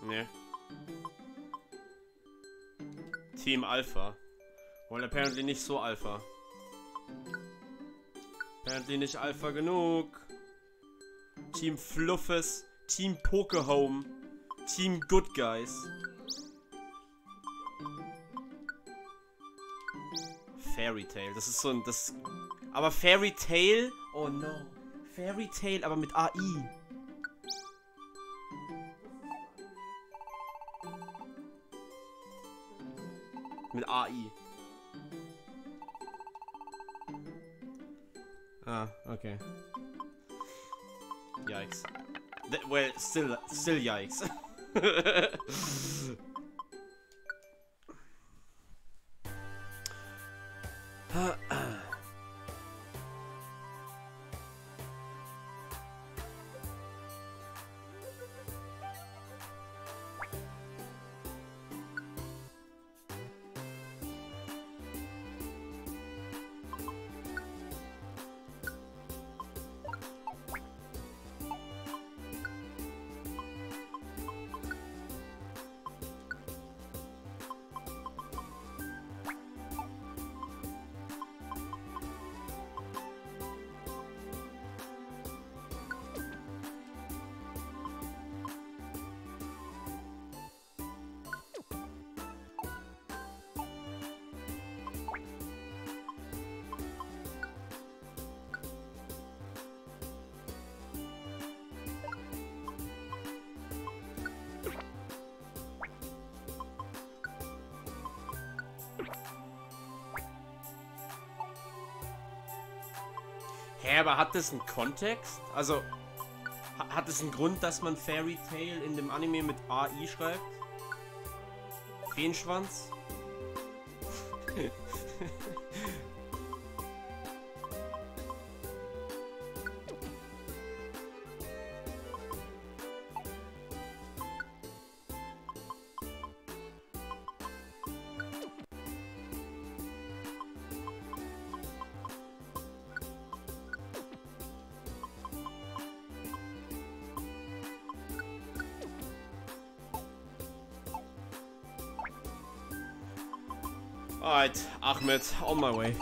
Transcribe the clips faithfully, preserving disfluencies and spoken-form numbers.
Nee. Team Alpha. Well, apparently nicht so Alpha. Apparently nicht Alpha genug. Team Fluffes. Team Pokehome. Team Good Guys. Fairy Tail. Das ist so ein... Das, aber Fairy Tail... Oh no. Fairy Tail, aber mit A I. Mit A I. Ah, okay. Yikes. Th well, still, still yikes. Hä, aber hat das einen Kontext? Also, ha hat es einen Grund, dass man Fairy Tail in dem Anime mit A I schreibt? Feenschwanz? Alright, Ahmed, on my way.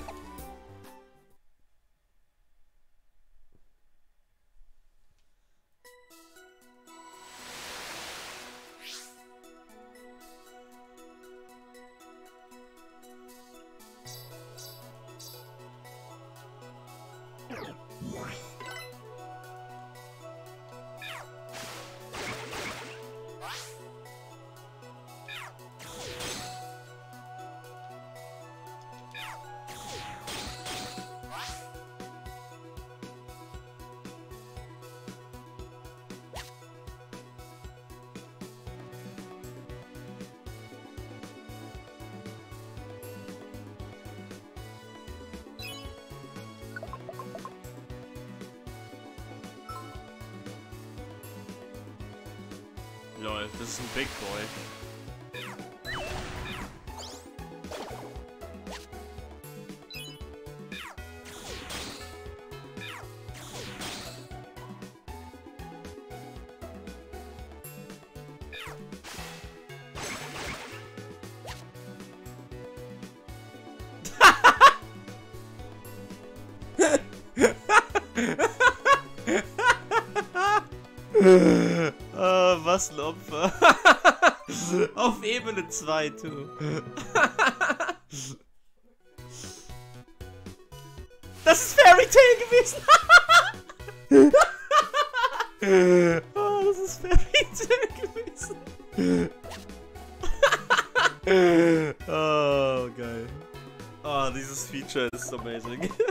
Lol, das ist ein Big Boy. Oh, was ein Opfer. Auf Ebene zwei, du. Das ist Fairy Tail gewesen. Oh, das ist Fairy Tail gewesen. Oh, geil. Oh, dieses Feature ist amazing.